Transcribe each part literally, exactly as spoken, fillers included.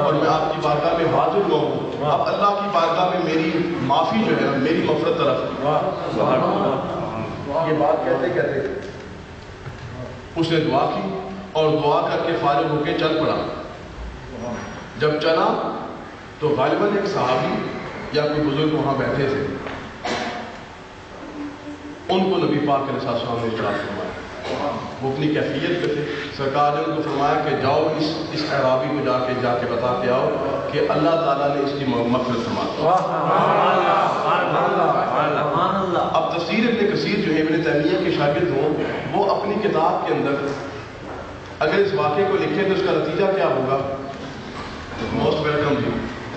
اور میں آپ کی بارگاہ میں حاضر ہوا ہوں. اب اللہ کی بارگاہ میں میری معافی جو ہے میری مغفرت طرف. یہ بات کہتے کہتے اس نے دعا کی اور دعا کر کے فارغ ہو کے چل پڑا. جب چلا تو غالباً ایک صحابی یا کوئی بزرگ وہاں بیٹھے تھے. ان کو نبی پاک علیہ السلام نے ارشاد فرمایا. وہ اپنی کیفیت پہ تھے. سرکار نے ان کو فرمایا کہ جاؤ اس اس اعرابی کو جا کے جا کے بتا کے آؤ کہ اللہ تعالیٰ نے اس کی مغفرت فرمائی. اب تفسیر ابن کثیر جو ہے ابن تیمیہ کے شاگرد ہوں وہ اپنی کتاب کے اندر اگر اس واقعے کو لکھیں تو اس کا نتیجہ کیا ہوگا؟ موسٹ ویلکم جی.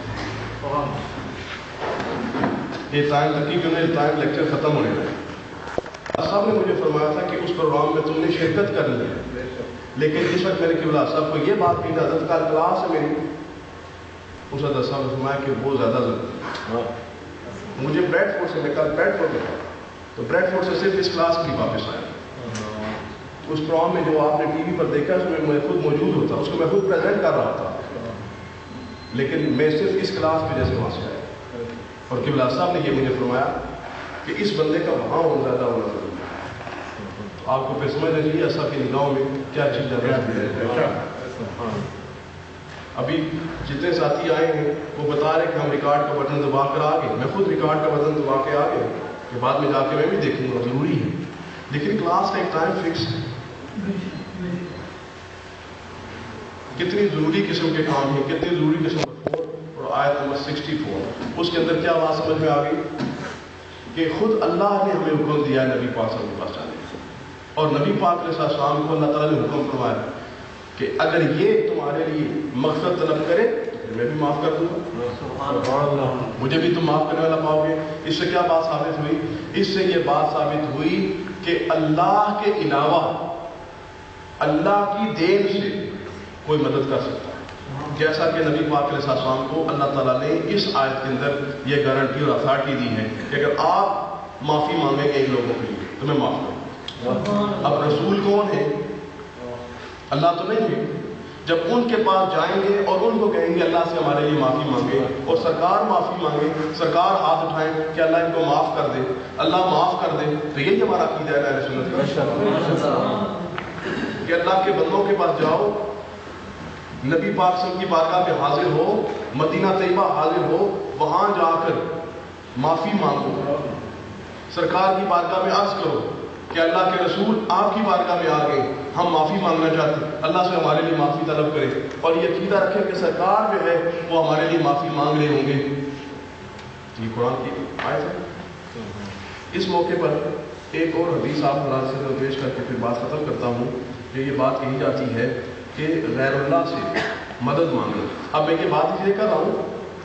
یہ ٹائم تک کی ٹائم لیکچر ختم ہونے لگا. صاحب نے مجھے فرمایا تھا کہ اس پروگرام میں تم نے شرکت کرنی ہے, لیکن اس وقت میرے قبلہ صاحب کو یہ بات کی حضرت کا کلاس ہے میری. اس حضرت صاحب نے فرمایا کہ وہ زیادہ ضروری. مجھے بریڈ فورڈ سے میں کل بریڈ فورڈ میں تھا تو بریڈ فورڈ سے صرف اس کلاس کے لیے واپس آیا. اس پروگرام میں جو آپ نے ٹی وی پر دیکھا اس میں میں خود موجود ہوتا, اس کو میں خود پریزنٹ کر رہا تھا, لیکن میں صرف اس کلاس کی وجہ سے وہاں سے آیا. اور قبلہ صاحب نے یہ مجھے فرمایا کہ اس بندے کا وہاں ہونا زیادہ ہونا ضروری ہے. آپ کو پھر سمجھ لیجیے ایسا کہ نگاہوں میں کیا چیز ہے. ابھی جتنے ساتھی آئے ہیں وہ بتا رہے کہ ہم ریکارڈ کا بٹن دبا کر آ گئے. میں خود ریکارڈ کا بٹن دبا کے آ گیا کہ بعد میں جا کے میں بھی دیکھوں گا, ضروری ہے. لیکن کلاس کا ایک ٹائم فکس ہے. کتنی ضروری قسم کے کام ہیں, کتنی ضروری قسم کا فور اور آیت نمبر سکسٹی فور اس کے اندر کیا بات سمجھ میں آ گئی کہ خود اللہ نے ہمیں حکم دیا ہے نبی پاک صلی اللہ علیہ وسلم کے پاس جانے. اور نبی پاک علیہ السلام کو اللہ تعالیٰ نے حکم فرمایا کہ اگر یہ تمہارے لیے مغفرت طلب کرے تو پھر میں بھی معاف کر دوں گا, مجھے بھی تم معاف کرنے والا پاؤ گے. اس سے کیا بات ثابت ہوئی؟ اس سے یہ بات ثابت ہوئی کہ اللہ کے علاوہ اللہ کی دین سے کوئی مدد کر سکتا ہے. جیسا کہ نبی پاک علیہ السلام کو اللہ تعالیٰ نے اس آیت کے اندر یہ گارنٹی اور اتھارٹی دی ہے کہ اگر آپ معافی مانگیں گے ان لوگوں کے لیے تو میں معاف کروں. اب رسول کون ہے؟ اللہ تو نہیں ہے. جب ان کے پاس جائیں گے اور ان کو کہیں گے اللہ سے ہمارے لیے معافی مانگے اور سرکار معافی مانگے, سرکار ہاتھ اٹھائیں کہ اللہ ان کو معاف کر دے, اللہ معاف کر دے, تو یہی ہمارا عقیدہ ہے اہل سنت کا کہ اللہ کے بندوں کے پاس جاؤ, نبی پاک صلی اللہ علیہ وسلم کی بارگاہ میں حاضر ہو, مدینہ طیبہ حاضر ہو, وہاں جا کر معافی مانگو, سرکار کی بارگاہ میں عرض کرو کہ اللہ کے رسول آپ کی بارگاہ میں آ گئے, ہم معافی مانگنا چاہتے ہیں, اللہ سے ہمارے لیے معافی طلب کرے. اور یہ عقیدہ رکھیں کہ سرکار جو ہے وہ ہمارے لیے معافی مانگ رہے ہوں گے. یہ قرآن کی آیت ہے. اس موقع پر ایک اور حدیث آپ حضرات سے پیش کر کے پھر بات ختم کرتا ہوں کہ یہ بات کہی جاتی ہے کہ غیر اللہ سے مدد مانگنا. اب میں یہ بات اس لیے کر رہا ہوں,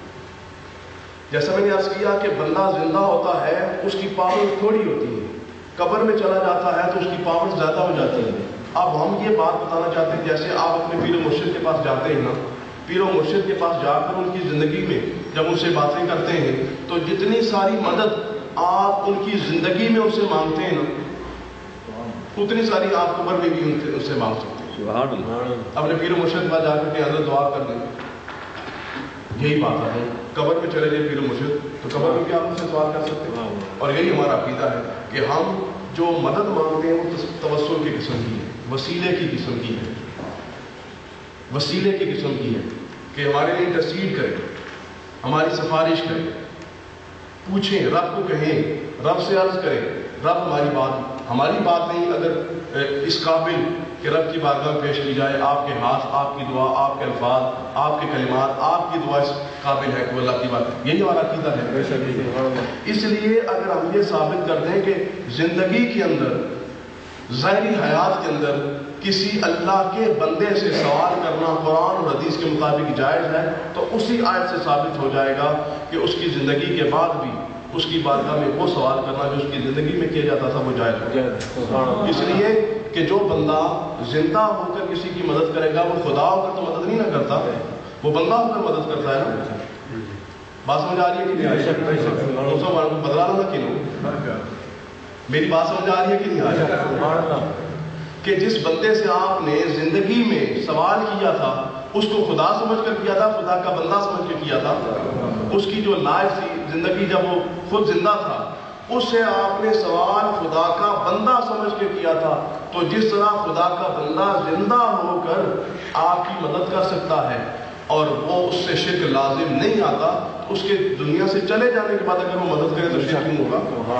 جیسا میں نے عرض کیا کہ بندہ زندہ ہوتا ہے اس کی پاور تھوڑی ہوتی ہے, قبر میں چلا جاتا ہے تو اس کی پاور زیادہ ہو جاتی ہے. اب ہم یہ بات بتانا چاہتے ہیں جیسے آپ اپنے پیر و مرشد کے پاس جاتے ہیں نا, پیر و مرشد کے پاس جا کر ان کی زندگی میں جب ان سے باتیں کرتے ہیں تو جتنی ساری مدد آپ ان کی زندگی میں ان سے مانگتے ہیں نا, اتنی ساری آپ قبر میں بھی ان سے مانگ سکتے ہیں. اپنے پیر و مرشد کے پاس جا کر کے حضرت دعا کر دیں, یہی بات ہے. قبر میں چلے جائے پیر و مرشد تو قبر میں بھی آپ ان سے سوال کر سکتے ہیں. اور یہی ہمارا عقیدہ ہے کہ ہم جو مدد مانگتے ہیں وہ توسل کی قسم کی ہے, وسیلے کی قسم کی ہے, وسیلے کی قسم کی ہے کہ ہمارے لیے انٹرسیڈ کرے, ہماری سفارش کرے, پوچھیں, رب کو کہیں, رب سے عرض کریں, رب ہماری بات ہماری بات نہیں اگر اس قابل کہ رب کی بارگاہ میں پیش کی جائے, آپ کے ہاتھ, آپ کی دعا, آپ کے الفاظ, آپ کے کلمات, آپ کی دعا اس قابل ہے کہ اللہ کی بات, یہی ہمارا عقیدہ ہے. اس لیے اگر ہم یہ ثابت کر دیں کہ زندگی کے اندر, ظاہری حیات کے اندر کسی اللہ کے بندے سے سوال کرنا قرآن اور حدیث کے مطابق جائز ہے, تو اسی آیت سے ثابت ہو جائے گا کہ اس کی زندگی کے بعد بھی اس کی بارگاہ میں وہ سوال کرنا جو اس کی زندگی میں کیا جاتا تھا وہ جائز ہو. اس لیے کہ جو بندہ زندہ ہو کر کسی کی مدد کرے گا وہ خدا ہو کر تو مدد نہیں نہ کرتا, وہ بندہ ہو کر مدد کرتا ہے نا. بات سمجھ آ رہی ہے کہ نہیں آ رہی؟ بدلا لا کیوں, میری بات سمجھ آ رہی ہے کہ نہیں آ رہی؟ کہ جس بندے سے آپ نے زندگی میں سوال کیا تھا اس کو خدا سمجھ کر کیا تھا، خدا کا بندہ سمجھ کے کیا تھا؟ اس کی جو لائف تھی، زندگی جب وہ خود زندہ تھا، اس سے آپ نے سوال خدا کا بندہ سمجھ کے کیا تھا. تو جس طرح خدا کا بندہ زندہ ہو کر آپ کی مدد کر سکتا ہے اور وہ اس سے شرک لازم نہیں آتا، تو اس کے دنیا سے چلے جانے کے بعد اگر وہ مدد کرے تو شرک کیوں ہوگا؟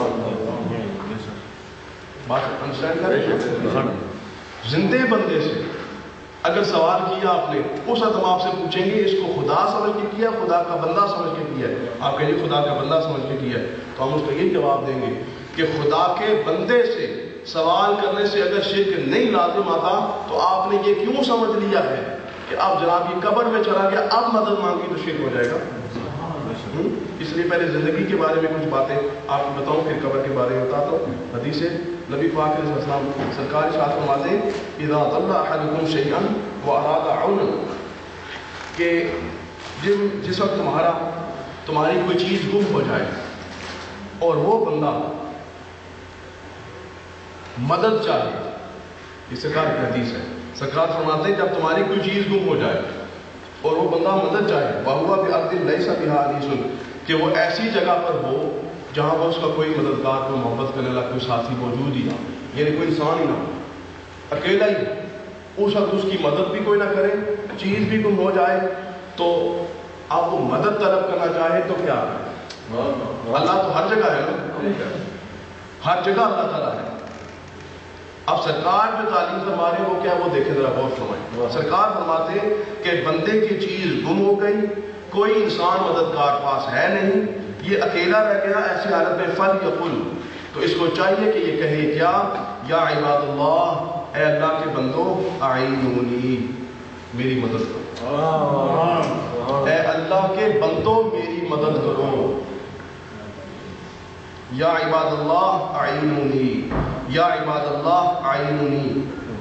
بات انڈرسٹینڈ کریں؟ زندے بندے سے اگر سوال کیا آپ نے، اس وقت ہم آپ سے پوچھیں گے اس کو خدا سمجھ کے کیا، خدا کا بندہ سمجھ کے کیا ہے؟ آپ کہیں گے خدا کا بندہ سمجھ کے کیا ہے، تو ہم اس کو یہی جواب دیں گے کہ خدا کے بندے سے سوال کرنے سے اگر شرک نہیں لازم آتا تو آپ نے یہ کیوں سمجھ لیا ہے کہ اب جناب یہ قبر میں چلا گیا، اب مدد مانگی تو شرک ہو جائے گا؟ اس لیے پہلے زندگی کے بارے میں کچھ باتیں آپ کو بتاؤں، پھر قبر کے بارے میں بتاتا ہوں. حدیث ہے نبی پاک علیہ السلام سرکار ارشاد فرماتے ہیں اذا ضل احدکم شیئا واراد عونا، کہ جن جس وقت تمہارا تمہاری کوئی چیز گم ہو جائے اور وہ بندہ مدد چاہے، یہ سرکار کی حدیث ہے، سرکار فرماتے ہیں جب تمہاری کوئی چیز گم ہو جائے اور وہ بندہ مدد چاہے، وَهُوَ بِأَرْضٍ لَيْسَ بِهَا أَنِيسٌ، کہ وہ ایسی جگہ پر ہو جہاں پر اس کا کوئی مددگار، کوئی محبت کرنے والا کوئی ساتھی موجود ہی نہ، یعنی کوئی انسان ہی نہ ہو، اکیلا ہی، اس وقت اس کی مدد بھی کوئی نہ کرے، چیز بھی گم ہو جائے، تو آپ وہ مدد طلب کرنا چاہے تو کیا ہے؟ اللہ تو ہر جگہ ہے نا، ہر جگہ اللہ تعالیٰ ہے. اب سرکار جو تعلیم فرما رہے ہیں وہ کیا ہے وہ دیکھیں ذرا غور فرمائیں. سرکار فرماتے ہیں کہ بندے کی چیز گم ہو گئی، کوئی انسان مددگار پاس ہے نہیں، یہ اکیلا رہ گیا، ایسی حالت میں فل یقل، تو اس کو چاہیے کہ یہ کہے کیا؟ یا عباد اللہ، اے اللہ کے بندو، اعینونی، میری مدد کرو، اے اللہ کے بندو میری مدد کرو. یا عباد اللہ اعینونی، یا عباد اللہ اعینونی،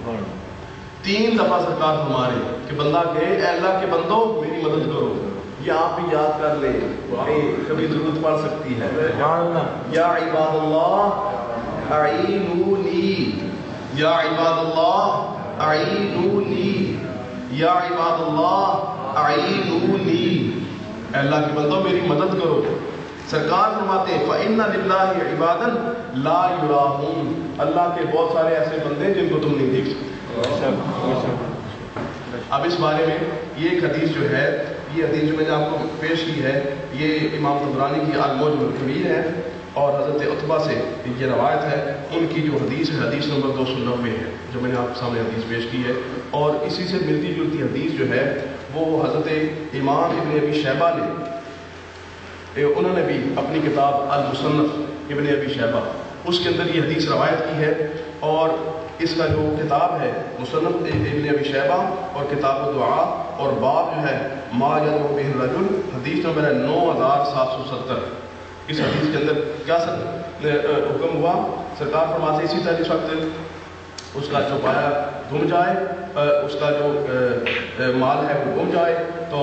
تین دفعہ سرکار ہمارے کہ بندہ کہے اے اللہ کے بندو میری مدد کرو. یہ آپ بھی یاد کر لیں، کبھی ضرورت پڑ سکتی ہے. یا عباد اللہ اعینونی، یا عباد اللہ اعینونی، یا عباد اللہ اعینونی، اے اللہ کے بندو میری مدد کرو. سرکار فرماتے ہیں فَإِنَّ لِلَّهِ عِبَادًا لَا يُرَاهُونَ، اللہ کے بہت سارے ایسے بندے جن کو تم نہیں دیکھ سکتے. اب اس بارے میں یہ ایک حدیث جو ہے، یہ حدیث جو میں نے آپ کو پیش کی ہے، یہ امام طبرانی کی المعجم الکبیر ہے اور حضرت عتبہ سے یہ روایت ہے. ان کی جو حدیث ہے حدیث نمبر دو سو نوے ہے جو میں نے آپ کے سامنے حدیث پیش کی ہے. اور اسی سے ملتی جلتی حدیث جو ہے وہ حضرت امام ابن ابی شیبہ نے، انہوں نے بھی اپنی کتاب المصنف ابن ابی شیبہ اس کے اندر یہ حدیث روایت کی ہے. اور اس کا جو کتاب ہے مصنف ابن ابی شیبہ اور کتاب الدعاء اور باب جو ہے ما یدعو بہ الرجل، حدیث نمبر ہے نو ہزار سات سو ستر. اس حدیث کے اندر کیا حکم ہوا؟ سرکار فرماتے اسی طرح اس وقت اس کا چوپایا گم جائے، اس کا جو مال ہے وہ گم جائے، تو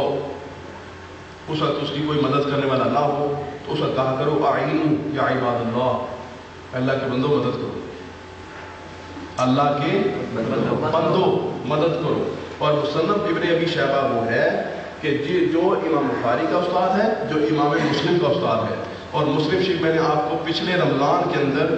اس وقت اس کی کوئی مدد کرنے والا نہ ہو، تو اس وقت کہا کرو اعینوا یا عباد اللہ، اللہ کے بندوں مدد کرو، اللہ کے بندوں مدد کرو. اور مصنف ابن ابی شیبہ وہ ہے کہ جو امام بخاری کا استاد ہے، جو امام مسلم کا استاد ہے. اور مسلم شریف میں نے آپ کو پچھلے رمضان کے اندر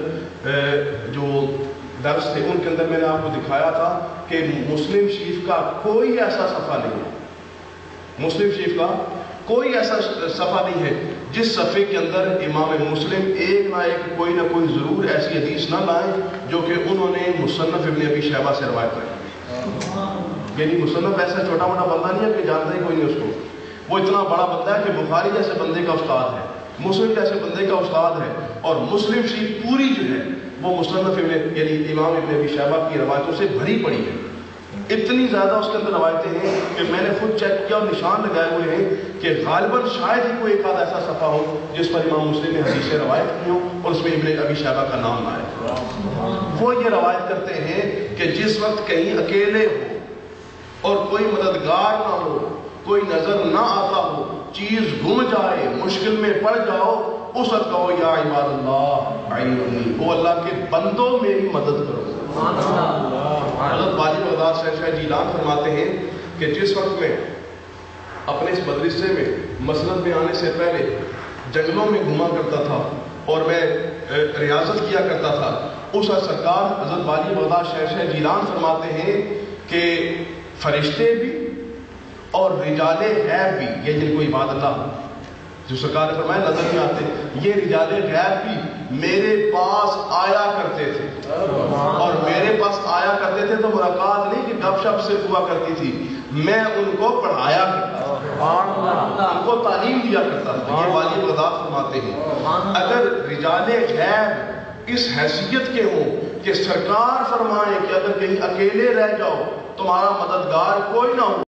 جو درس تھے ان کے اندر میں نے آپ کو دکھایا تھا کہ مسلم شریف کا کوئی ایسا صفحہ نہیں ہے، مسلم شریف کا کوئی ایسا صفحہ نہیں ہے جس صفحے کے اندر امام مسلم ایک نہ ایک کوئی نہ کوئی ضرور ایسی حدیث نہ لائیں جو کہ انہوں نے مصنف ابن ابی شیبہ سے روایت کری. یعنی مصنف ایسا چھوٹا موٹا بندہ نہیں ہے کہ جانتا ہی کوئی نہیں اس کو، وہ اتنا بڑا بندہ ہے کہ بخاری جیسے بندے کا استاد ہے، مسلم جیسے بندے کا استاد ہے. اور مسلم شریف پوری جو ہے وہ مصنف ابن یعنی امام ابن ابی شیبہ کی روایتوں سے بھری پڑی ہے. اتنی زیادہ اس کے اندر روایتیں ہیں کہ میں نے خود چیک کیا اور نشان لگائے ہوئے ہیں کہ غالباً شاید ہی کوئی ایک آدھ ایسا صفحہ ہو جس پر امام مسلم نے حدیثیں روایت کی ہوں اور اس میں ابن ابی شیبہ کا نام آئے. وہ یہ روایت کرتے ہیں کہ جس وقت کہیں اکیلے ہو اور کوئی مددگار نہ ہو، کوئی نظر نہ آتا ہو، چیز گم جائے، مشکل میں پڑ جاؤ، اس وقت کہو یا عباد اللہ اعینونی، وہ اللہ کے بندوں میری مدد کرو. حضرت واجب بغداد شاہ شاہ جیلان فرماتے ہیں کہ جس وقت میں اپنے اس مدرسے میں مسند میں آنے سے پہلے جنگلوں میں گھوما کرتا تھا اور میں ریاضت کیا کرتا تھا، اس وقت سرکار حضرت والی بغداد شہنشاہ گیلان فرماتے ہیں کہ فرشتے بھی اور رجال غیب بھی، یہ جن کو عباد اللہ جو سرکار نے فرمایا نظر نہیں آتے، یہ رجال غیب بھی میرے پاس آیا کرتے تھے، اور میرے پاس آیا کرتے تھے تو ملاقات نہیں کہ گپ شپ صرف ہوا کرتی تھی، میں ان کو پڑھایا کرتا تھا، ان کو تعلیم دیا کرتا تھا۔ یہ والی بغداد فرماتے ہیں اگر رجال غیب اس حیثیت کے ہوں کہ سرکار فرمائیں کہ اگر کہیں اکیلے رہ جاؤ تمہارا مددگار کوئی نہ ہو